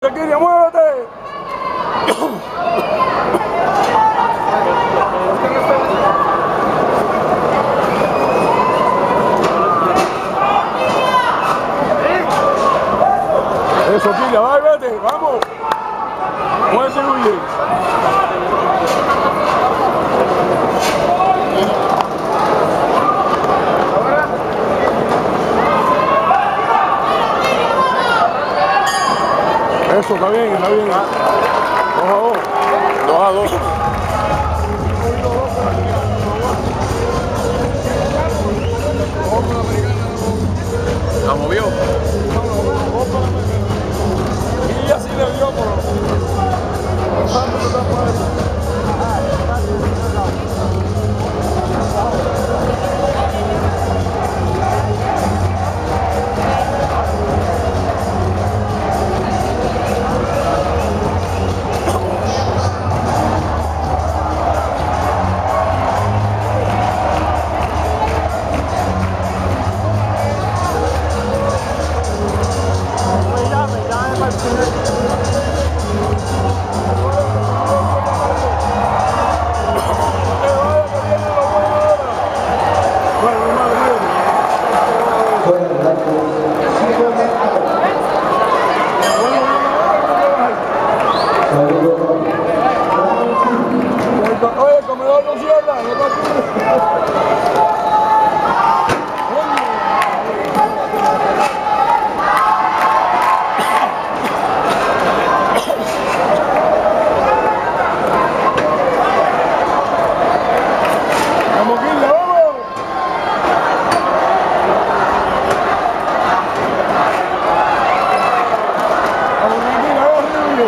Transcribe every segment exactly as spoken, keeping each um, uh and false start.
Shaquille, muévete. Eso, Killa, va, vete, vamos. Muévete muy bien. Eso, está bien, está bien. Dos a dos. Dos a dos. ¿La movió? Y así le dio por oye, el comedor no cierra, no está aquí. Vamos, Killa, vamos. Vamos, tranquila, vamos, Rubio.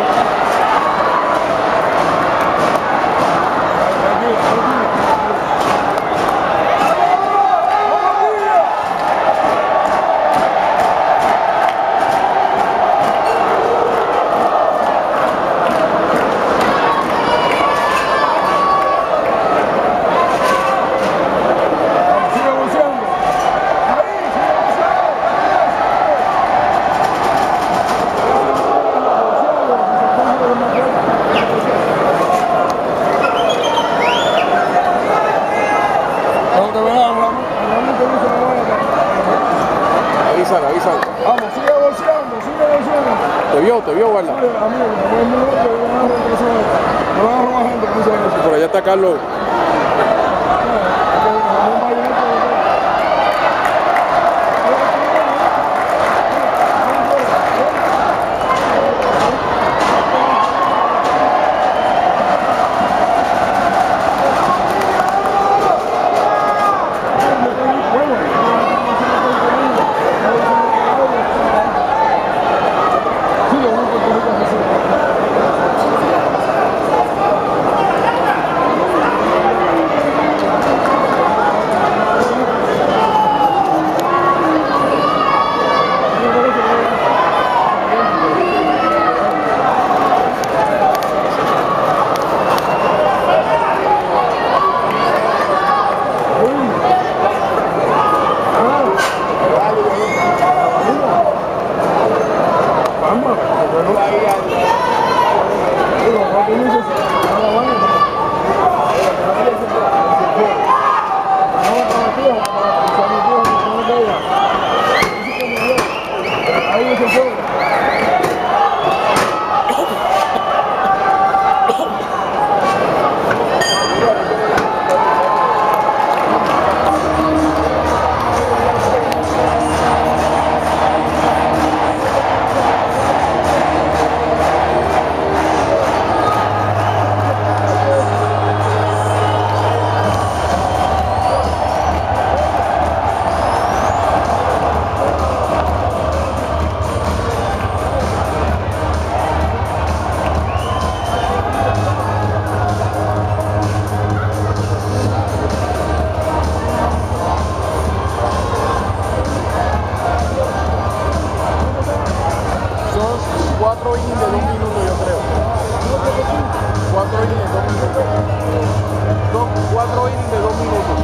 Avísala, avísala. Vamos, sigue bolseando, sigue bolseando. ¿Te vio? ¿Te vio, guarda? Sí, amigo, no es mi nombre, no van a robar gente, no se eso. Por allá está Carlos. Cuatro innings de dos minutos, yo creo. Cuatro innings de dos minutos. Dos, cuatro innings de dos minutos.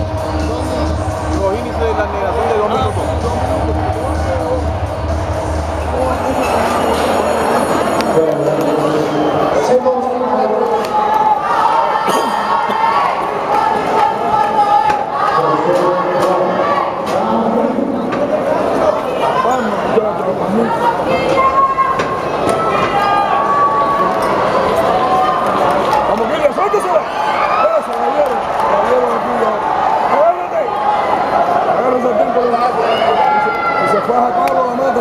Los innings de la negación de dos minutos. Vamos, Guilla, suéltesela. Eso, la vieron. La vieron aquí ya. Agárrate. Agárrate el tiempo. Y se fue a Cabo, la mata.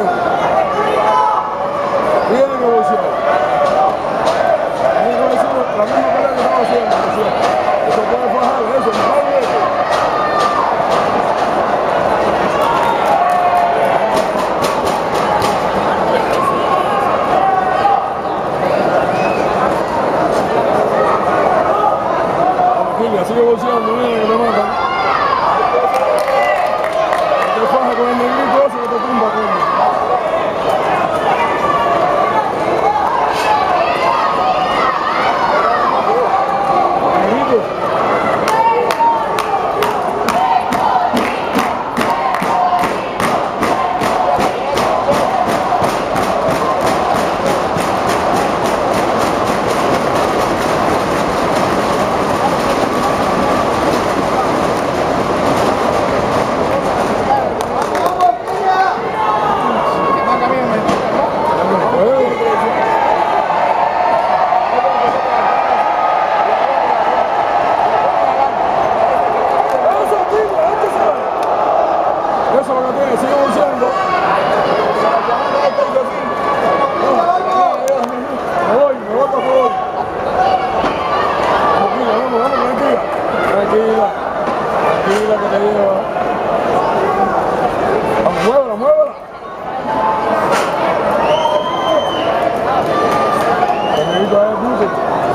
Viene que bolseo. Viene que bolseo. La misma pelea que estaba haciendo. Eso puede fajar, eso. Mejor eso. Sigue bolseando, mira que te matan. Te faja con el negrito ese que te tumba, coño. Negrito. Eso es lo que tiene, sigue bolseando. Me voy, me voy para favor. Tranquila, vamos, vamos, tranquila. Tranquila, tranquila que te lleva. Vamos, muévela, muévela. El negrito ahí es puto.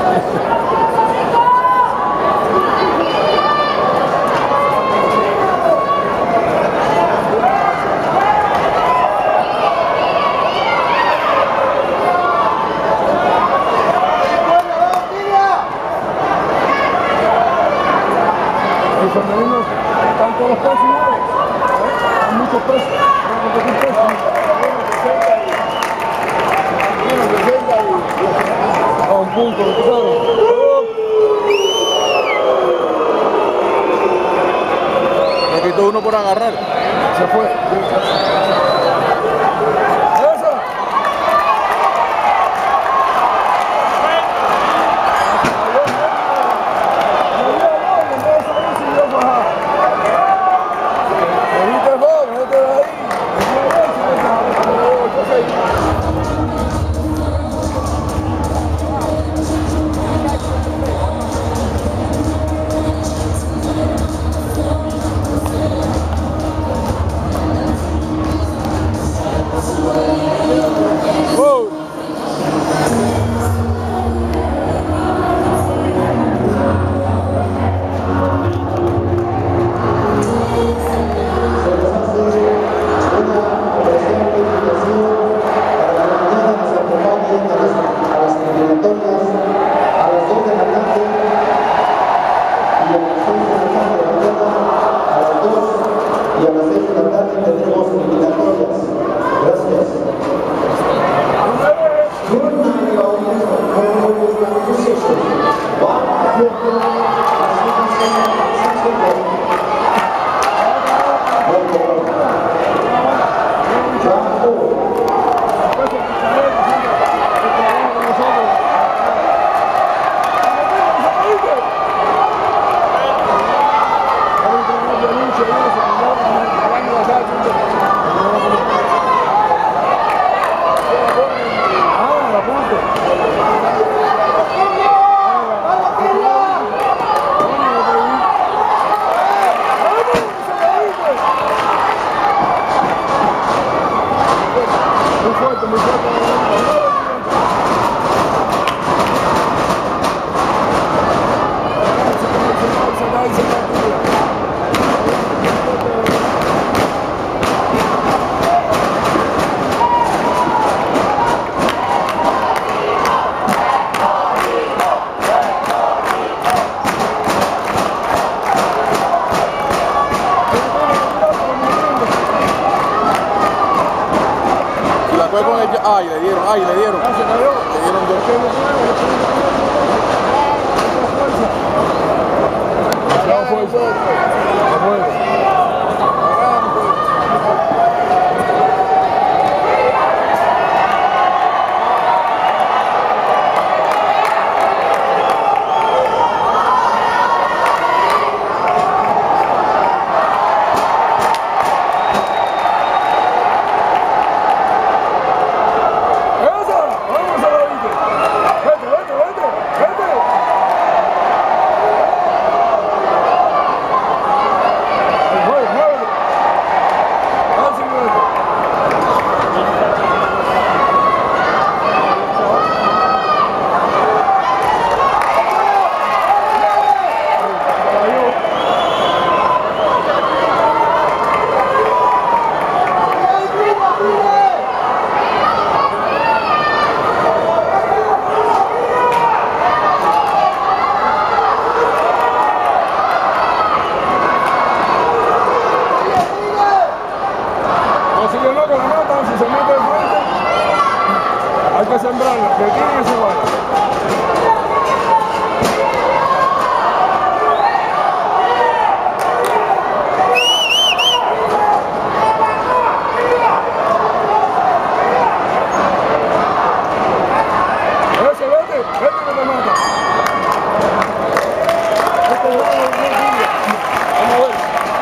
Los femeninos están todos los pesos iguales, hay muchos pesos, hay pesos. A un punto, ¿tú sabes? Me quitó uno por agarrar. Se fue. ¡Esa! sembrarlo, que quieren ese vaya. Ese, vete, vete que te mata. Este juego no Quilla. Vamos a ver.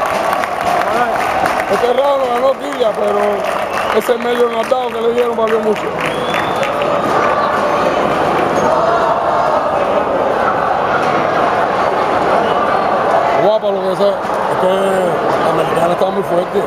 Este round lo ganó Quilla, pero ese medio notado que le dieron valió mucho. Guapa lo que sea, es que la americana está muy fuerte.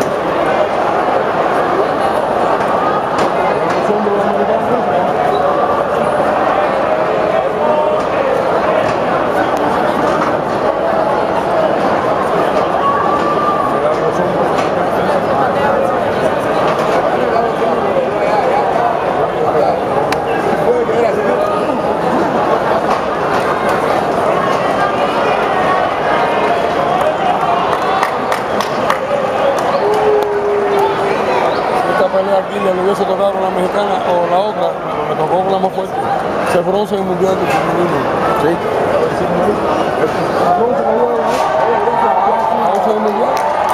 Aquí le hubiese tocado con la mexicana o la otra, pero le tocó con la más fuerte. Se bronce en el mundial de femenino. Sí. Bronce en el mundial.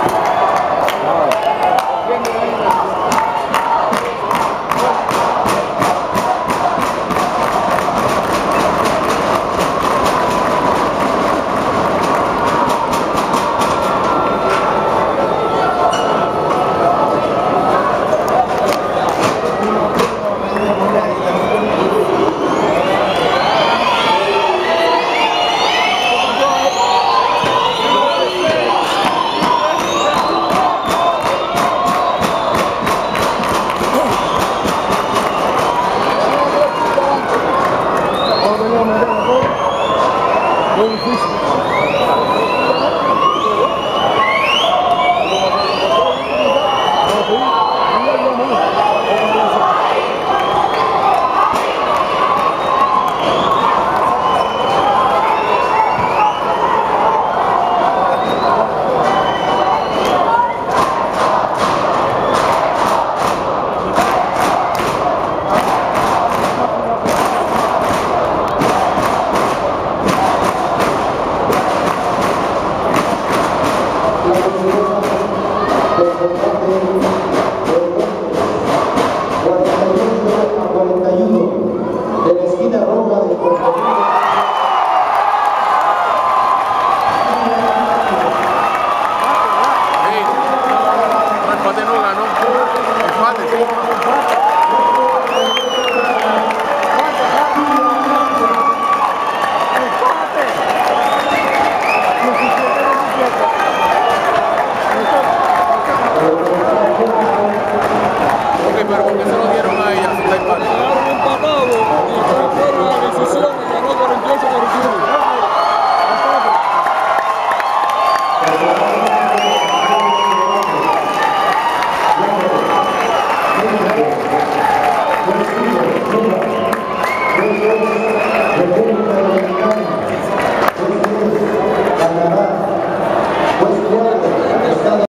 Muy difícil. De la esquina roja de Puerto Rico. El empate no ganó. Empate, sí. Ok, pero porque se